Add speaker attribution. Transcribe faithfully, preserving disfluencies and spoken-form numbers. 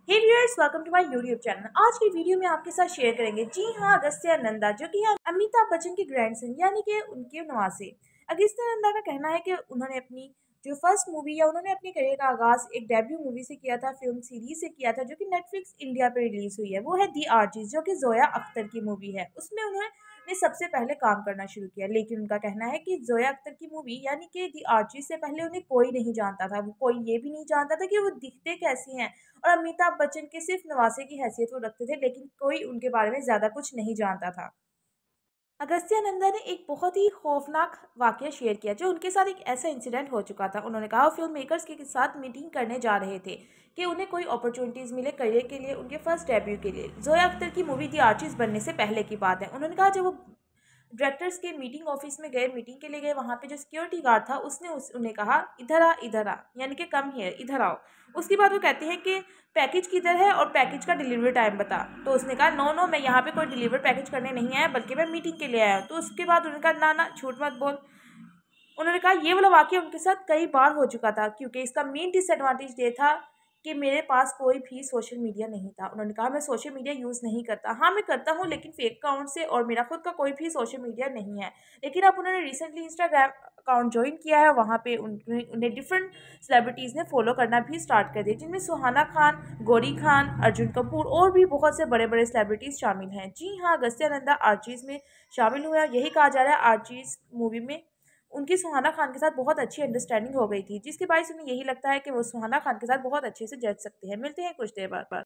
Speaker 1: Hey viewers, welcome to my YouTube channel. आज की video में आपके साथ शेयर करेंगे जी हाँ अगस्त्य नंदा, जो कि है अमिताभ बच्चन के ग्रैंडसन यानी कि उनके नवासे। अगस्त्य नंदा का कहना है कि उन्होंने अपनी जो फर्स्ट मूवी या उन्होंने अपनी करियर का आगाज एक डेब्यू मूवी से किया था, फिल्म सीरीज से किया था, जो कि नेटफ्लिक्स इंडिया पे रिलीज हुई है। वो है दी आर्टिस्ट, जो कि जोया अख्तर की मूवी है। उसमें उन्होंने ने सबसे पहले काम करना शुरू किया, लेकिन उनका कहना है कि जोया अख्तर की मूवी यानी कि दी आर्टिस्ट से पहले उन्हें कोई नहीं जानता था। वो कोई ये भी नहीं जानता था कि वो दिखते कैसी हैं, और अमिताभ बच्चन के सिर्फ नवासे की हैसियत वो रखते थे, लेकिन कोई उनके बारे में ज़्यादा कुछ नहीं जानता था। अगस्त्य नंदा ने एक बहुत ही खौफनाक वाकया शेयर किया, जो उनके साथ एक ऐसा इंसिडेंट हो चुका था। उन्होंने कहा वो फिल्म मेकर्स के साथ मीटिंग करने जा रहे थे कि उन्हें कोई अपॉर्चुनिटीज़ मिले करियर के लिए, उनके फर्स्ट डेब्यू के लिए। जोया अख्तर की मूवी दी आर्टिस्ट बनने से पहले की बात है। उन्होंने कहा जब वो डायरेक्टर्स के मीटिंग ऑफिस में गए, मीटिंग के लिए गए, वहाँ पे जो सिक्योरिटी गार्ड था उसने उस उन्हें कहा इधर आ इधर आ, यानी कि कम हियर, इधर आओ। उसके बाद वो कहते हैं कि पैकेज किधर है और पैकेज का डिलीवरी टाइम बता। तो उसने कहा नो नो, मैं यहाँ पे कोई डिलीवर पैकेज करने नहीं आया, बल्कि मैं मीटिंग के लिए आया हूँ। तो उसके बाद उन्होंने कहा ना ना, झूठ मत बोल। उन्होंने कहा ये वाला वाक़या उनके साथ कई बार हो चुका था, क्योंकि इसका मेन डिसएडवांटेज ये था कि मेरे पास कोई भी सोशल मीडिया नहीं था। उन्होंने कहा मैं सोशल मीडिया यूज़ नहीं करता। हाँ, मैं करता हूँ, लेकिन फेक अकाउंट से, और मेरा खुद का कोई भी सोशल मीडिया नहीं है। लेकिन अब उन्होंने रिसेंटली इंस्टाग्राम अकाउंट ज्वाइन किया है, वहाँ पे उन्हें उन्हें डिफरेंट सेलिब्रिटीज़ ने फॉलो करना भी स्टार्ट कर दिया, जिनमें सुहाना खान, गौरी खान, अर्जुन कपूर और भी बहुत से बड़े बड़े सेलिब्रिटीज़ शामिल हैं। जी हाँ, अगस्त्य नंदा आर्चीज़ में शामिल हुए। यही कहा जा रहा है आर्चीज़ मूवी में उनकी सुहाना खान के साथ बहुत अच्छी अंडरस्टैंडिंग हो गई थी, जिसके बायस उन्हें यही लगता है कि वो सुहाना खान के साथ बहुत अच्छे से जच सकते हैं। मिलते हैं कुछ देर बाद।